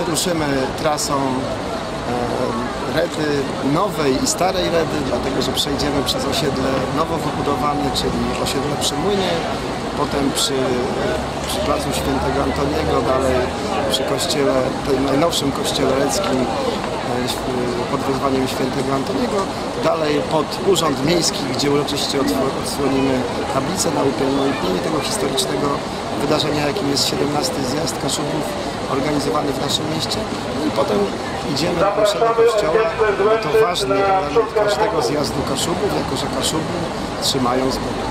ruszymy trasą Redy Nowej i Starej Redy, dlatego że przejdziemy przez osiedle nowo wybudowane, czyli osiedle przy Młynie, potem przy placu Świętego Antoniego, dalej przy kościele, tym najnowszym kościele reckim pod wezwaniem Świętego Antoniego, dalej pod Urząd Miejski, gdzie uroczyście odsłonimy tablicę na upamiętnienie tego historycznego wydarzenia, jakim jest 17. Zjazd Kaszubów organizowany w naszym mieście. No i potem idziemy do naszego kościoła. To ważny element każdego zjazdu Kaszubów, jako że Kaszuby trzymają zbór.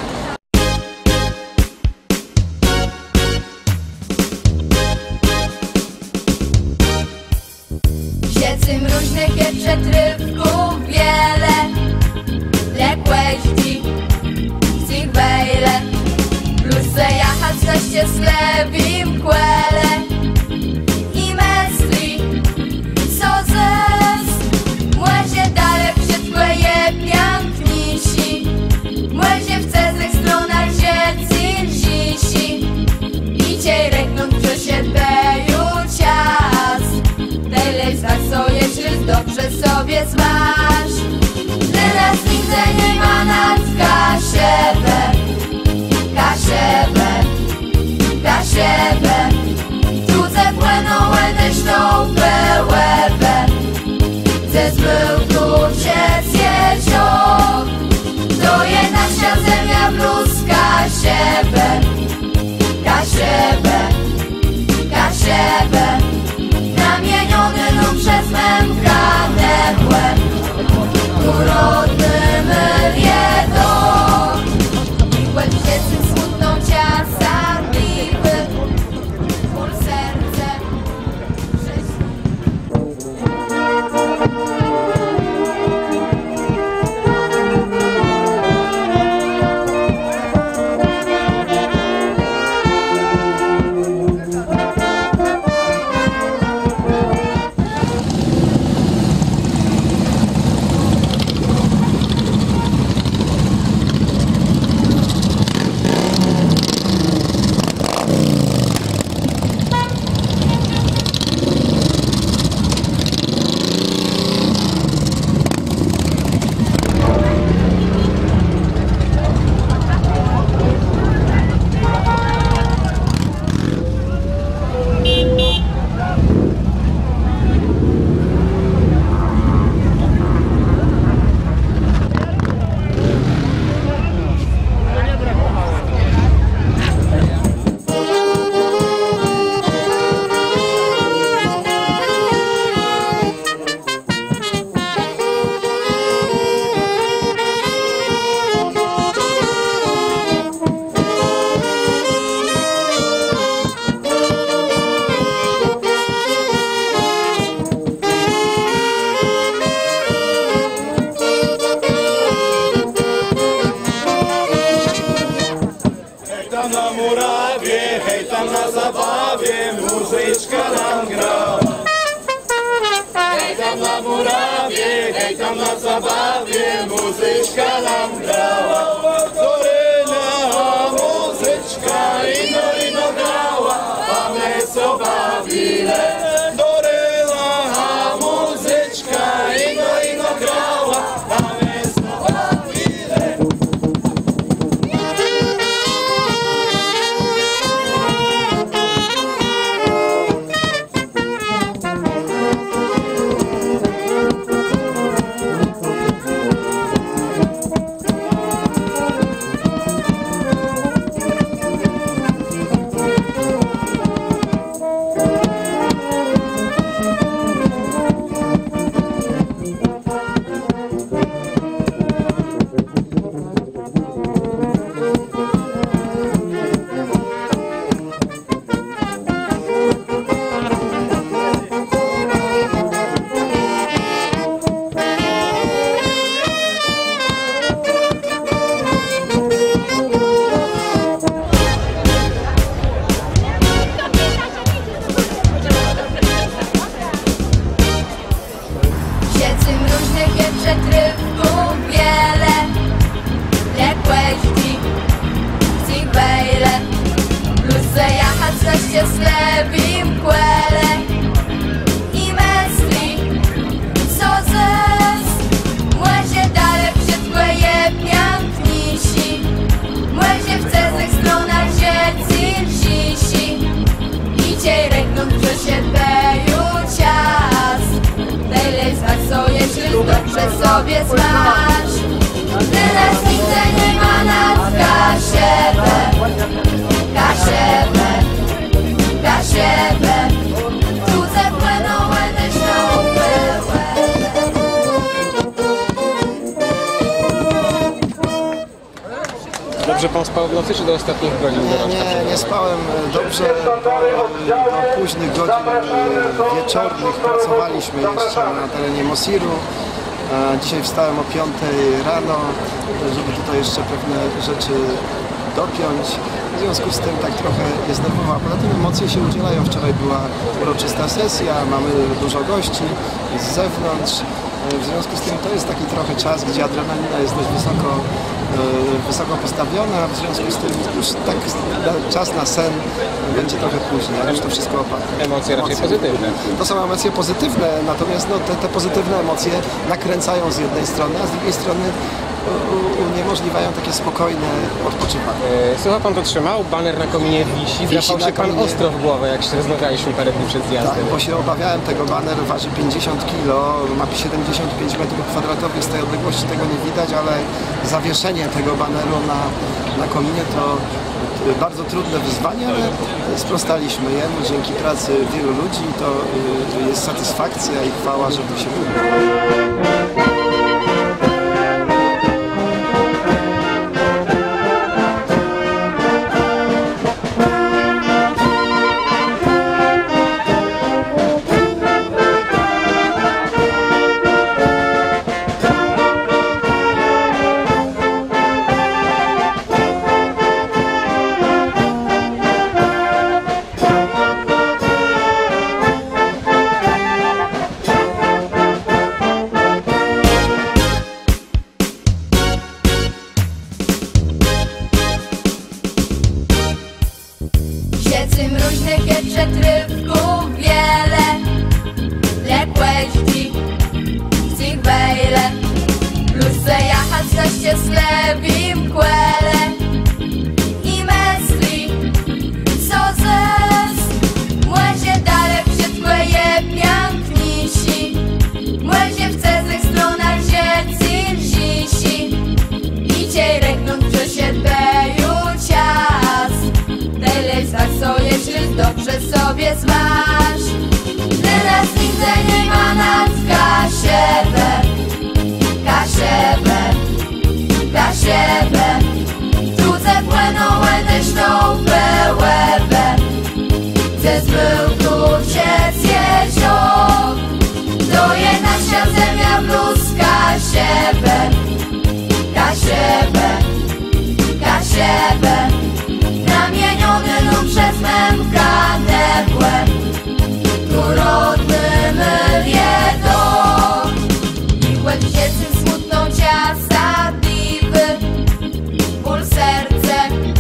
Siedzy mróźnych je przetrywków wiele, lekłeści z ich wejle, plus se jachać zaście slewim kłele i mesli, co zes, młezie dalek wszystko je piękniejsi, młezie w cezych stronach dzieci lżisi, i ciej regnąć przesiedleju cias. Tyle co jeszcze dobrze sobie zważ. Teraz nigdy nie ma nad Kasiewę, Kasiewę, Kasiewę. Tuce płyną deszczą pełewę, ze zbyłku ciec jezior. To je nasza zemia plus Kasiewę, Kasiewę, Kasiewę. Namieniony przez mękane mgłę, urodny myliedor. I łeb dziecny smutną ciasarliwy, ból serce na murawie, hej tam na zabawie, muzyczka nam gra. Hej tam na murawie, hej tam na zabawie, muzyczka nam grała. Koryna muzyczka ino grała, a my so bawile. Doryna muzyczka ino grała, a my so bawile. Dobrze pan spał w nocy, czy do ostatnich godzin? Nie spałem dobrze, do późnych godzin wieczornych pracowaliśmy jeszcze na terenie Mosiru. Dzisiaj wstałem o 5 rano, żeby tutaj jeszcze pewne rzeczy dopiąć. W związku z tym tak trochę jest nerwowa. Poza tym emocje się udzielają. Wczoraj była uroczysta sesja, mamy dużo gości z zewnątrz. W związku z tym to jest taki trochę czas, gdzie adrenalina jest dość wysoko postawiona. W związku z tym już tak czas na sen będzie trochę później, ale już to wszystko opada. Emocje raczej pozytywne. To są emocje pozytywne, natomiast no, te pozytywne emocje nakręcają z jednej strony, a z drugiej strony uniemożliwiają takie spokojne odpoczywanie. Słucha pan to trzymał? Baner na kominie wisi. Wdrapał się pan ostro w głowę, jak się rozmawialiśmy parę dni przed zjazdem. Tak, bo się obawiałem tego. Baner waży 50 kg, ma 75 m2. Z tej odległości tego nie widać, ale zawieszenie tego baneru na kominie to bardzo trudne wyzwanie, ale sprostaliśmy jemu dzięki pracy wielu ludzi. To jest satysfakcja i chwała, że to się udało. Mroźnych jest przetrywków wiele, lekłeści z ich wejle, blusce jachać na szczęśliwym kłele i myśli, co zes, młodzie dalej wszystko je piękniejsi, młodzie w cezych stronach dzieci lżisi i cię regnąć, że się dbeją czas. Co jeśli dobrze sobie zważ, teraz nigdy nie ma nad Kasiewę, Kasiewę, Kasiewę. Tuce płyną deszczą pełewę, ze zbyłku ciec jezior. To jedna wsia zemia plus Kasiewę, Kasiewę, Kasiewę. Namieniony przez męka nebłę, tu rodny mylie dom. Miłek dziecny smutną ciasta diwy, ból serce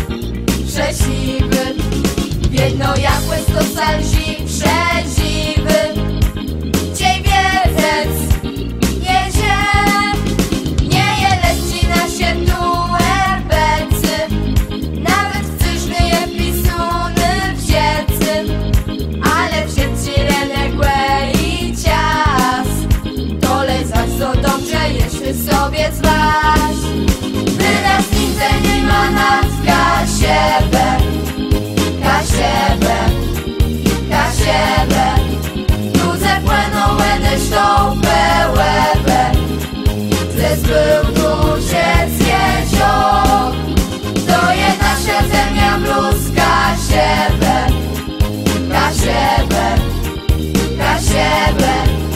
szczęśliwy, biedno jak łez salzi przedziwy. Ciej wiedzec jedzie, nie je leci na się tu herbecy, nawet w cyżny je pisuny w dziecy, ale w dzieci renegłe i cias. To lezać to dobrze, jeśli sobie zważ, wyraz nigdy nie ma nad Kasiewę, Kasiewę, Kasiewę. Ludzie płyną deszczą pełewę, ze zbyłku ciec jezior. To jedna się zemia plus Kasiewę, Kasiewę, Kasiewę.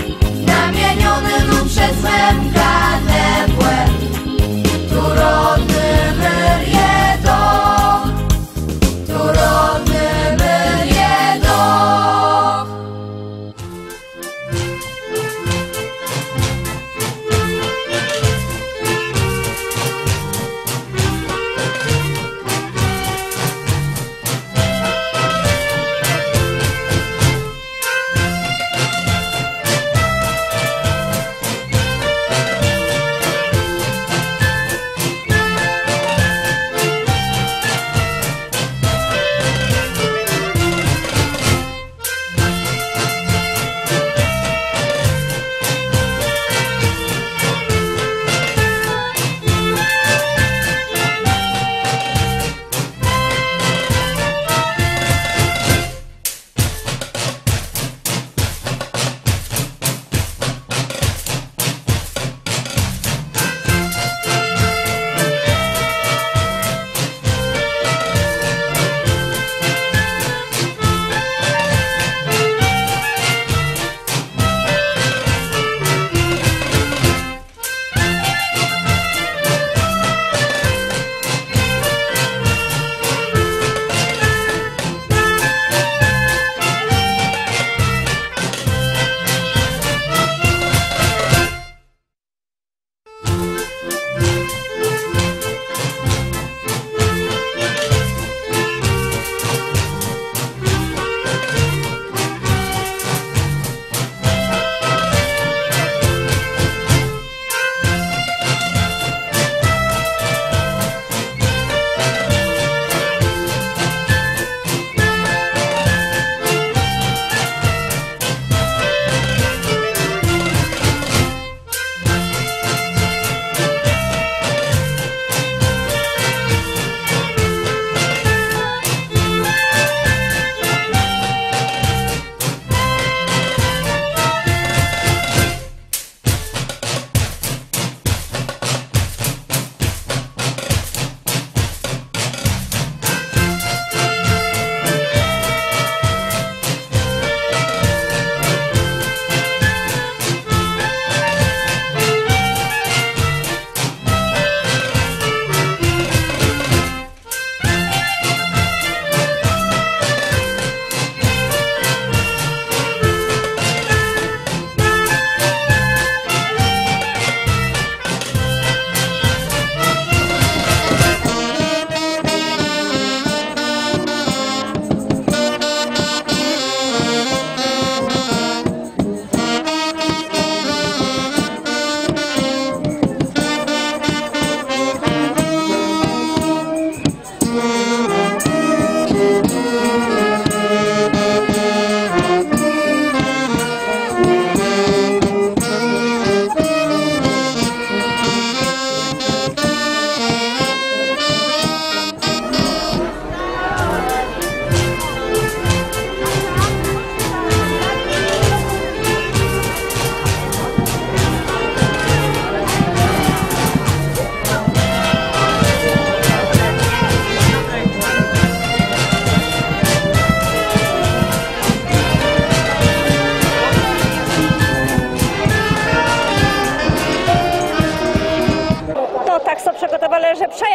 Namieniony przez męka nebłę, tu rodny mylie dom.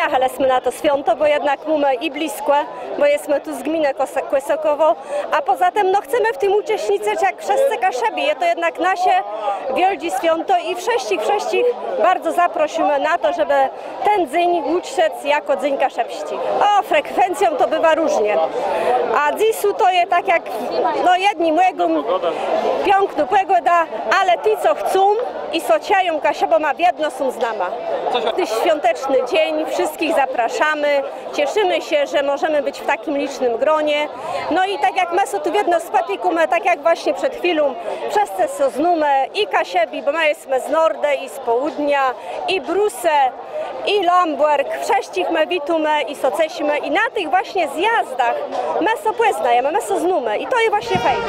helesmy na to święto, bo jednak mamy i blisko, bo jesteśmy tu z gminy Kłysokowo, a poza tym no chcemy w tym uczestniczyć jak wszyscy Kaszeby. Jest to jednak nasze wielkie święto i wszystkich bardzo zaprosimy na to, żeby ten dzień uczcić jako dzień kaszebści. O, frekwencją to bywa różnie. A dziś to jest tak jak, no jedni mówią piękna pogoda, ale ci co chcą i sociają Kaszebą, a biedno są z nami. To jest świąteczny dzień, wszystkich zapraszamy, cieszymy się, że możemy być w takim licznym gronie. No i tak jak my so tu jedno spotykamy, tak jak właśnie przed chwilą, wszyscy so znamy i Kaszebi, bo my jesteśmy z Nordy i z południa, i Bruse, i Lamberg, wszystkich my witamy i so cesimy i na tych właśnie zjazdach my so poznajemy, my so znamy i to jest właśnie fajne.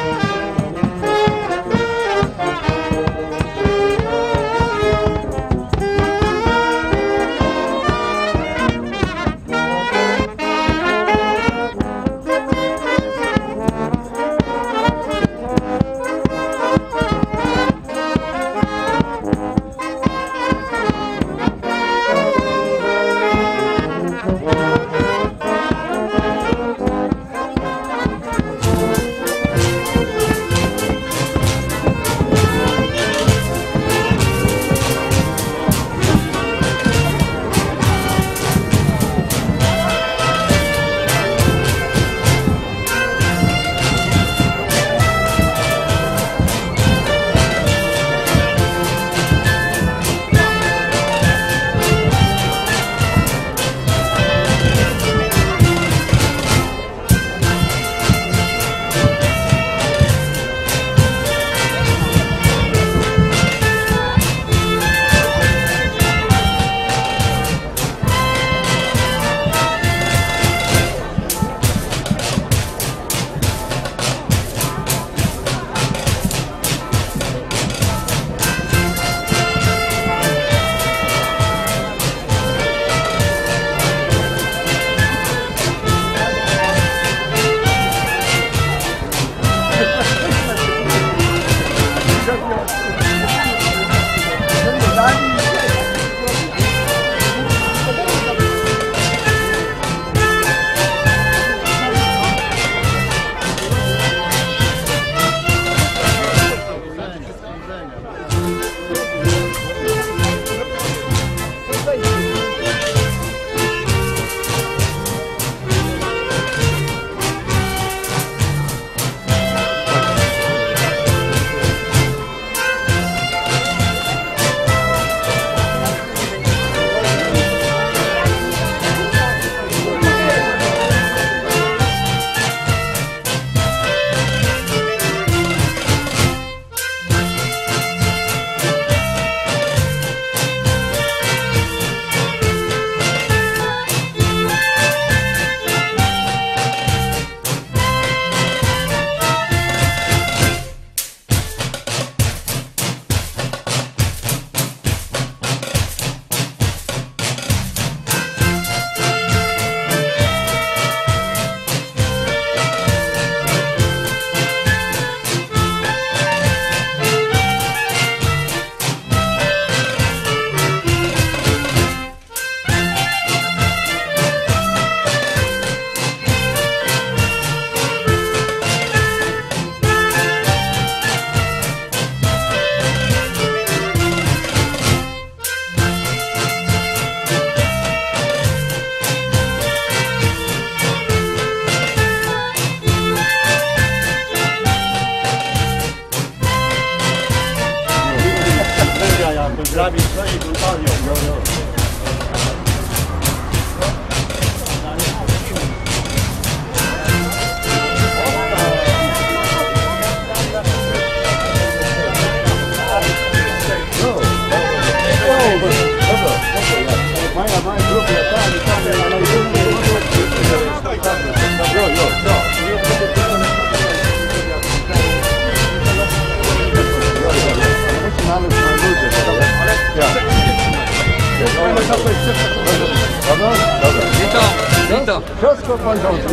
Wszystko w porządku.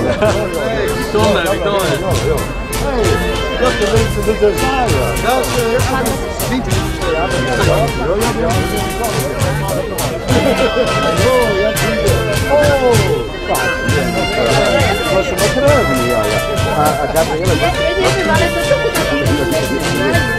Witamy, witamy. Jak to będzie do zdania? Ja tak, proszę, no krewny jaja. A Gabriela... Nie wiem, ale to czemu tak